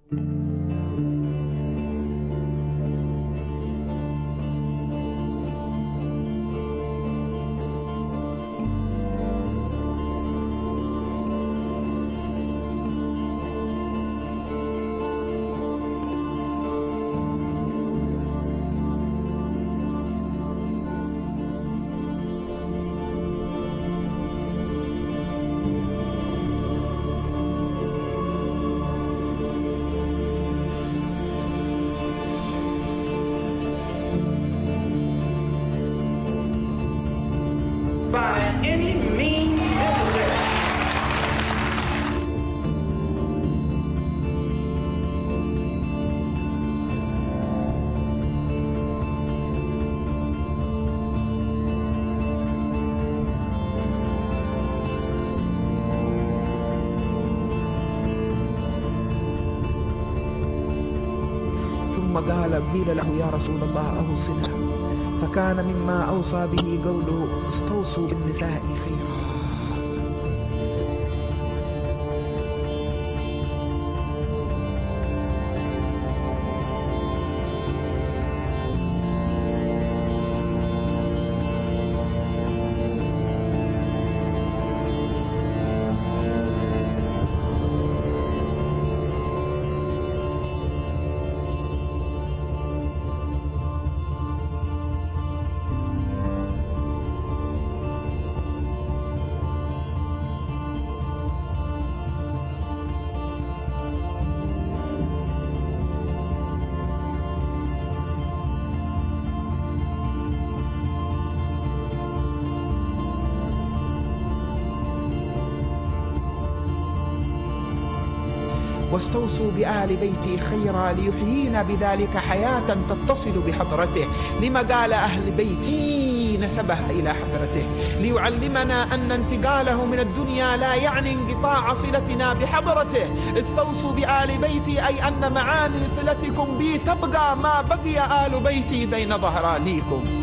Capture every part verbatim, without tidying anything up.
By any means necessary. ثم قال قيل له يا رسول الله أوصنا، فكان مما أوصى به قوله استوصوا بالنساء خيرا. واستوصوا بآل بيتي خيرا ليحيينا بذلك حياة تتصل بحضرته. لما قال أهل بيتي نسبها إلى حضرته؟ ليعلمنا أن انتقاله من الدنيا لا يعني انقطاع صلتنا بحضرته. استوصوا بآل بيتي أي أن معاني صلتكم بي تبقى ما بقي آل بيتي بين ظهرانيكم.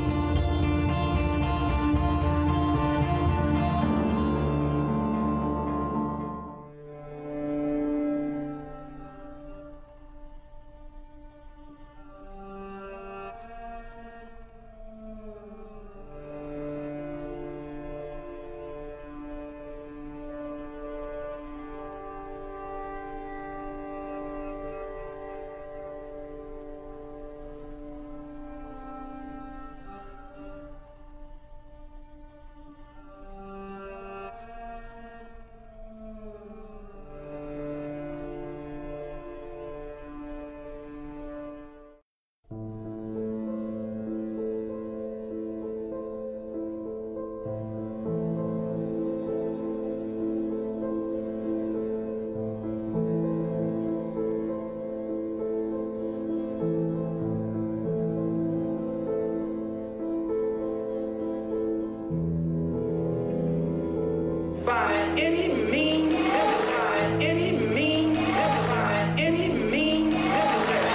By any means necessary. Any means necessary. Any means necessary.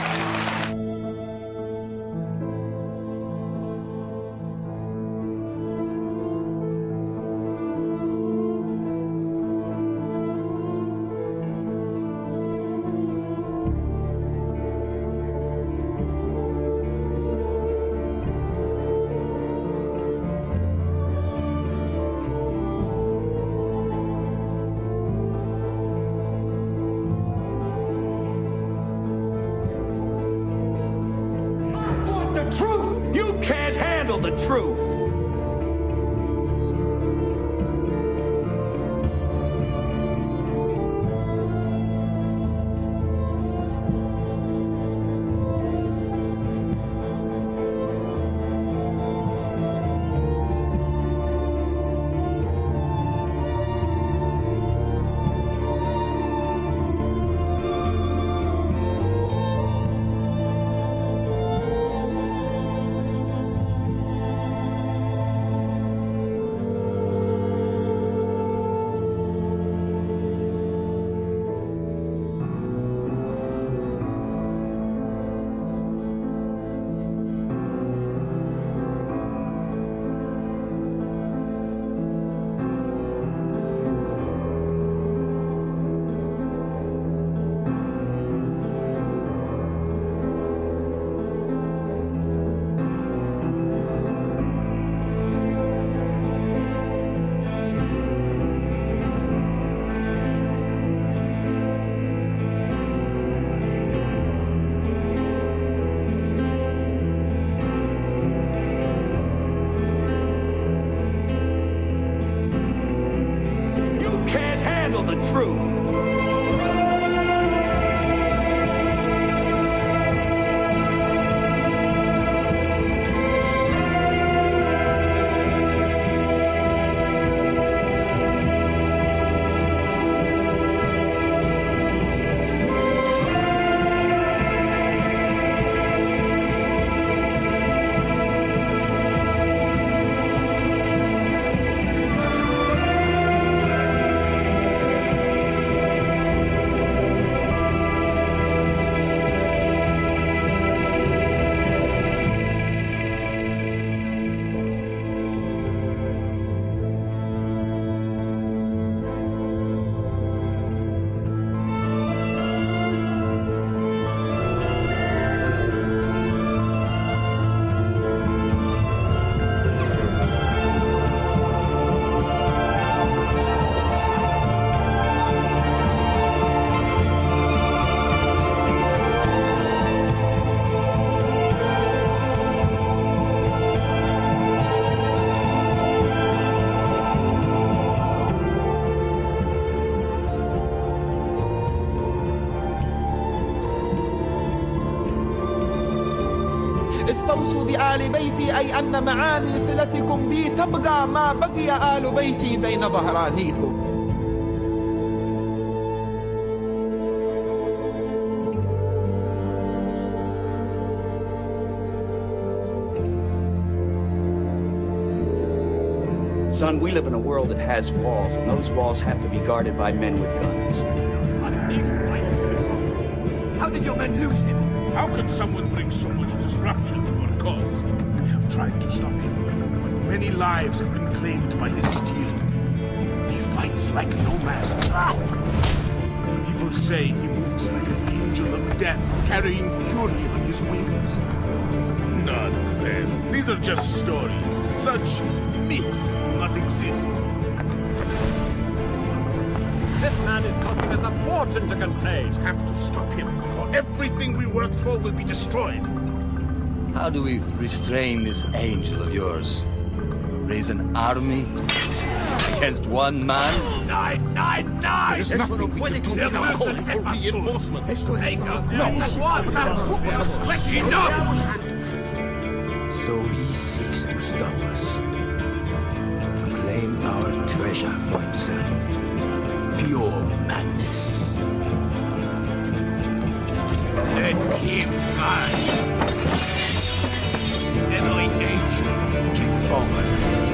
Truth! You can't handle the truth! handle the truth. استوصوا بآل بيتي، أي أن معاني صلتكم بي تبقى ما بقي آل بيتي بين ظهرانيكم. Son, we live in a world that has walls, and those walls have to be guarded by men with guns. How did your men lose him? How can someone bring so much disruption to our cause? We have tried to stop him, but many lives have been claimed by his stealing. He fights like no man. People say he moves like an angel of death, carrying fury on his wings. Nonsense. These are just stories. Such myths do not exist. This man is costing us a fortune to contain. We have to stop him, or everything we worked for will be destroyed. How do we restrain this angel of yours? Raise an army against one man? Nine, nine, nine! There is nothing we can do without calling for reinforcements. Take us no one! Enough! So he seeks to stop us, to claim our treasure for himself. Pure madness. Let him die! Every angel can fall.